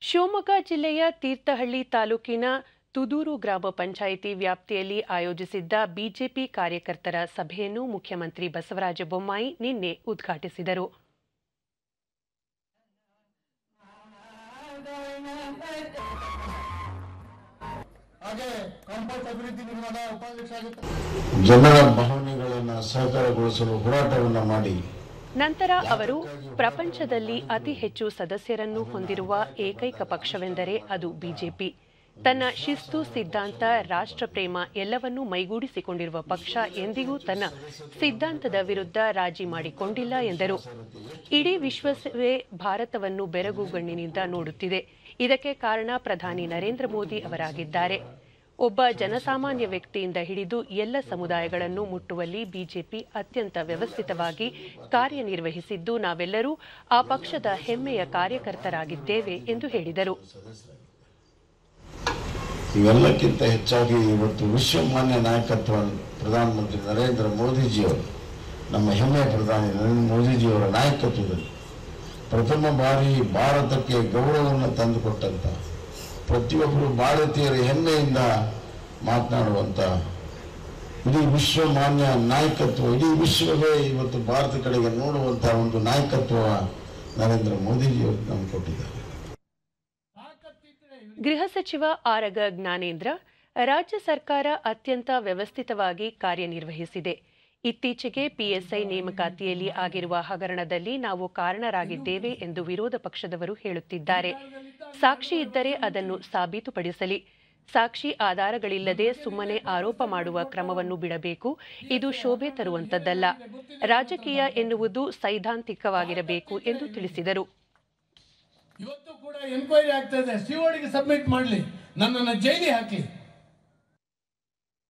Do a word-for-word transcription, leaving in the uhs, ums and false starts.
ಶಿವಮೊಗ್ಗ ಜಿಲ್ಲೆಯ ತೀರ್ಥಹಳ್ಳಿ ತಾಲೂಕಿನ ತುದೂರು ಗ್ರಾಮ ಪಂಚಾಯಿತಿ ವ್ಯಾಪ್ತಿಯಲ್ಲಿ ಆಯೋಜಿಸಿದ್ದ ಬಿಜೆಪಿ ಕಾರ್ಯಕರ್ತರ ಸಭೆಯನ್ನು ಮುಖ್ಯಮಂತ್ರಿ ಬಸವರಾಜ ಬೊಮ್ಮಾಯಿ ನಿನ್ನೆ ಉದ್ಘಾಟಿಸಿದರು. ಜನರ ಭಾವನೆಗಳನ್ನು ಸಹಕಾರಗೊಳಿಸಲು ಹೋರಾಟವನ್ನು ಮಾಡಿ ನಂತರ ಅವರು ಪ್ರಪಂಚದಲ್ಲಿ ಅತಿ ಹೆಚ್ಚು ಸದಸ್ಯರನ್ನು ಹೊಂದಿರುವ ಏಕೈಕ ಪಕ್ಷವೆಂದರೆ ಅದು ಬಿಜೆಪಿ. ತನ್ನ ಶಿಸ್ತು, ಸಿದ್ಧಾಂತ, ರಾಷ್ಟ್ರಪ್ರೇಮ ಎಲ್ಲವನ್ನೂ ಮೈಗೂಡಿಸಿಕೊಂಡಿರುವ ಪಕ್ಷ ಎಂದಿಗೂ ತನ್ನ ಸಿದ್ಧಾಂತದ ವಿರುದ್ಧ ರಾಜಿ ಮಾಡಿಕೊಂಡಿಲ್ಲ ಎಂದರು. ಇಡೀ ವಿಶ್ವವೇ ಭಾರತವನ್ನು ಬೆರಗುಗಣ್ಣಿನಿಂದ ನೋಡುತ್ತಿದೆ. ಇದಕ್ಕೆ ಕಾರಣ ಪ್ರಧಾನಿ ನರೇಂದ್ರ ಮೋದಿ ಅವರಾಗಿದ್ದಾರೆ. ಒಬ್ಬ ಜನಸಾಮಾನ್ಯ ವ್ಯಕ್ತಿಯಿಂದ ಹಿಡಿದು ಎಲ್ಲ ಸಮುದಾಯಗಳನ್ನು ಮುಟ್ಟುವಲ್ಲಿ ಬಿಜೆಪಿ ಅತ್ಯಂತ ವ್ಯವಸ್ಥಿತವಾಗಿ ಕಾರ್ಯನಿರ್ವಹಿಸಿದ್ದು ನಾವೆಲ್ಲರೂ ಆ ಪಕ್ಷದ ಹೆಮ್ಮೆಯ ಕಾರ್ಯಕರ್ತರಾಗಿದ್ದೇವೆ ಎಂದು ಹೇಳಿದರು. ಇವೆಲ್ಲಕ್ಕಿಂತ ಹೆಚ್ಚಾಗಿ ಇವತ್ತು ವಿಶ್ವಮಾನ್ಯ ನಾಯಕತ್ವ ಪ್ರಧಾನಮಂತ್ರಿ ನರೇಂದ್ರ ಮೋದಿಜಿಯವರು, ನಮ್ಮ ಹೆಮ್ಮೆಯ ಪ್ರಧಾನಿ ನರೇಂದ್ರ ಮೋದಿಜಿಯವರ ನಾಯಕತ್ವದಲ್ಲಿ ಪ್ರಥಮ ಬಾರಿ ಭಾರತಕ್ಕೆ ಗೌರವವನ್ನು ತಂದುಕೊಟ್ಟಂತ, ಪ್ರತಿಯೊಬ್ಬರು ಭಾರತೀಯರ ಹೆಮ್ಮೆಯಿಂದ ಮಾತನಾಡುವಂತ ಇಡೀ ವಿಶ್ವಮಾನ್ಯ ನಾಯಕತ್ವ, ಇಡೀ ವಿಶ್ವವೇ ಇವತ್ತು ಭಾರತ ಕಡೆಗೆ ನೋಡುವಂತಹ ಒಂದು ನಾಯಕತ್ವ ನರೇಂದ್ರ ಮೋದಿಜಿಯವರು ನಮ್ಗೆ ಕೊಟ್ಟಿದ್ದಾರೆ. ಗೃಹ ಸಚಿವ ಆರಗ ಜ್ಞಾನೇಂದ್ರ, ರಾಜ್ಯ ಸರ್ಕಾರ ಅತ್ಯಂತ ವ್ಯವಸ್ಥಿತವಾಗಿ ಕಾರ್ಯನಿರ್ವಹಿಸಿದೆ. ಇತ್ತೀಚೆಗೆ ಪಿಎಸ್ಐ ನೇಮಕಾತಿಯಲ್ಲಿ ಆಗಿರುವ ಹಗರಣದಲ್ಲಿ ನಾವು ಕಾರಣರಾಗಿದ್ದೇವೆ ಎಂದು ವಿರೋಧ ಪಕ್ಷದವರು ಹೇಳುತ್ತಿದ್ದಾರೆ. ಸಾಕ್ಷಿ ಇದ್ದರೆ ಅದನ್ನು ಸಾಬೀತುಪಡಿಸಲಿ. ಸಾಕ್ಷಿ ಆಧಾರಗಳಿಲ್ಲದೆ ಸುಮ್ಮನೆ ಆರೋಪ ಮಾಡುವ ಕ್ರಮವನ್ನು ಬಿಡಬೇಕು. ಇದು ಶೋಭೆ ತರುವಂತದ್ದಲ್ಲ. ರಾಜಕೀಯ ಎನ್ನುವುದು ಸೈದ್ಧಾಂತಿಕವಾಗಿರಬೇಕು ಎಂದು ತಿಳಿಸಿದರು. ಇವತ್ತು ಕೂಡ ಎನ್ಕ್ವೈರಿ ಆಗ್ತಾ ಇದೆ, ಸಿಒಡಿಗೆ ಸಬ್ಮಿಟ್ ಮಾಡಲಿ, ನನ್ನನ್ನು ಜೈಲಿಗೆ ಹಾಕಿ.